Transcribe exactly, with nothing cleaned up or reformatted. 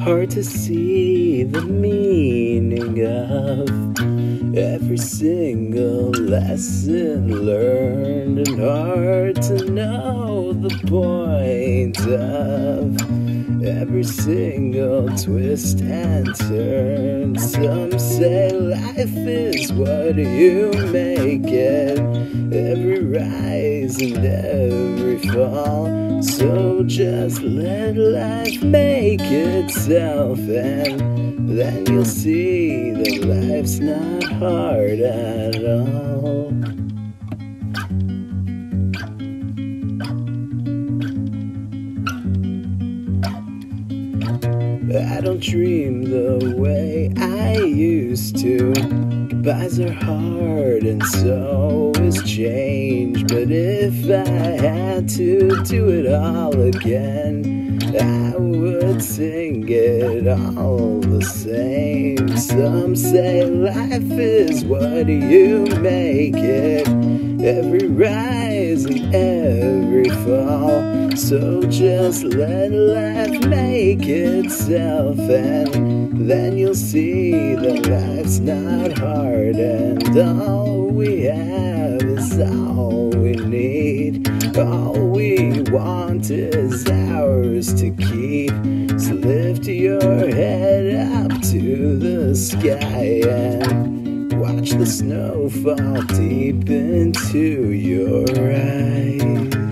hard to see the meaning of every single lesson learned, and hard to know the point of every single twist and turn. Some say life is what you make it, every rise and every fall. So just let life make itself, and then you'll see that life's not hard at all. I don't dream the way I used to. Goodbyes are hard and so is change. But if I had to do it all again, I would sing it all the same. Some say life is what you make it, every rise and every fall. So just let life make itself, and then you'll see that life's not hard, and all we have is all we need. All we want is ours to keep. So lift your head up to the sky and watch the snow fall deep into your eyes.